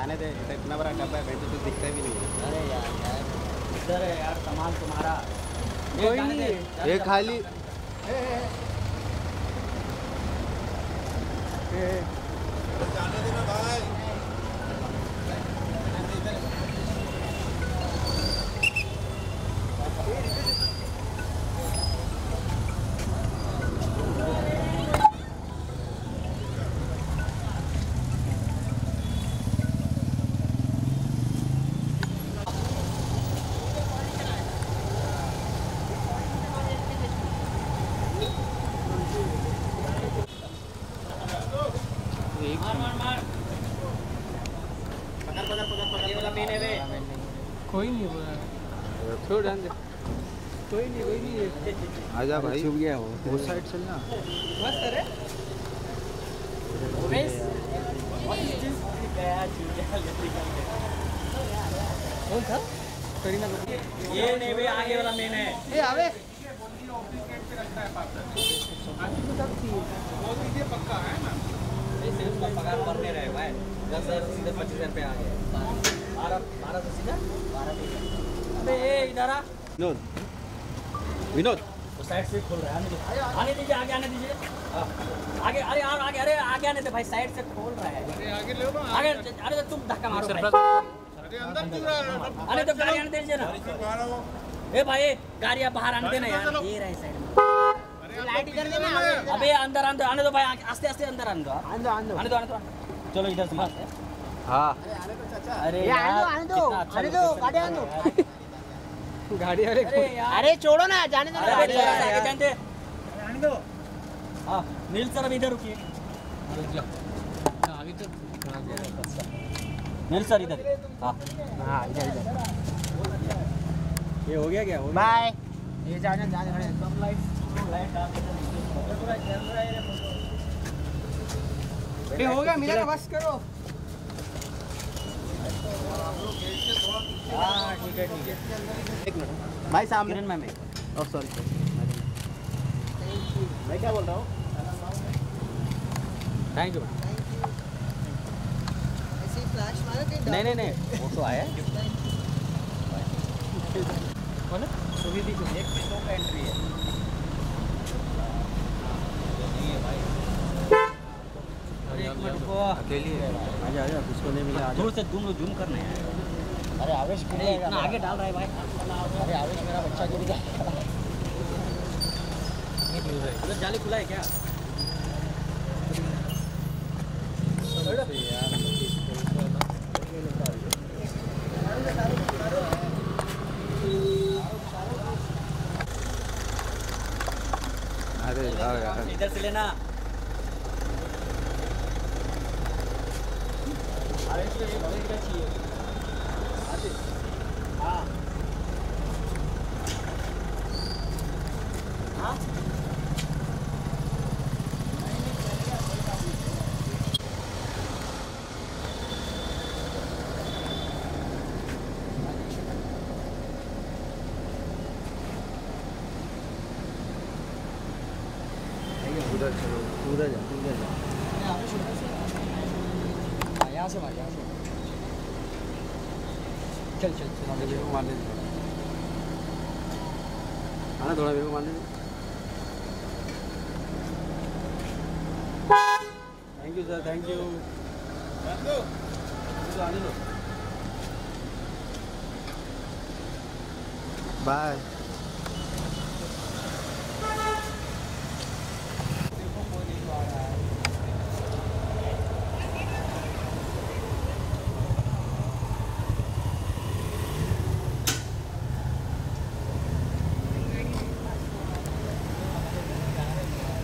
जाने दे, इतना बड़ा डब्बा है, तो कुछ दिखता भी नहीं है। अरे यार इधर है यार सामान तुम्हारा। कोई नहीं, ये खाली जाने देना भाई। कोई नहीं बोला, छोड़ दे, कोई नहीं आजा भाई, छुप गया वो साइड चलना मस्त है। कौन था? करीना ये नहीं भाई, आगे वाला मेन है। ये आवे पक्का है ना, इसका पगार बढ़ नहीं रहे भाई, 10,000 सीधे 25,000 पे आ गए। 12 से सीधा 12। अबे ये इधर आ विनोद, वो साइड से खोल रहा है, आने दीजिए, आगे आने दीजिए। आगे, अरे यार आगे, अरे आगे आने दे भाई, साइड से खोल रहा है। अरे आगे ले लो, आगे, अरे तो तुम धक्का मारो भाई। अरे अंदर क्यों रहा है? अरे तो गाड़ी आने दीजिए ना। ए भाई गाड़ियाँ बाहर आने देना यार, ये रहे साइड में। लाइट इधर देना। अबे अंदर अंदर आने दो भाई, आस्ते आस्ते अंदर आने दो, आने दो। चलो इधर से मस्त है। हाँ अरे यार आने दो गाड़ी आने दो। गाड़ी वाले अरे छोड़ो ना, जाने दो ना। अरे आगे जानते आने दो। हाँ नील सर अब इधर रुकिए, नील सर इधर। हाँ इधर ये हो गया क्या? बाय। ये जाने हो गया, मिला बस करो। हाँ ठीक है एक मिनट भाई, सामने किरण मैम है। ओह सॉरी, मैं क्या बोल रहा हूँ? Thank you. नहीं वो तो आया कौन है? सुविधि को एक भी 2 का एंट्री है। नहीं है भाई, अरे एक मिनट रुको, अकेली है। आजा किसको नहीं मिला, दूर से जूम करना है। अरे आवेश नहीं इतना आगे डाल रहा है भाई। अरे आवेश मेरा बच्चा गिर गया। उधर जाली खुला है क्या? अरे यार इधर से लेना। अरे इसमें ये बड़े क्या चाहिए? हाँ हाँ उधर चलो, उधर जा। यहाँ से मार, यहाँ से चल मेरे को मारने दे, आना थोड़ा, मेरे को मारने दे। Thank you sir, thank you. आने दो, बाय।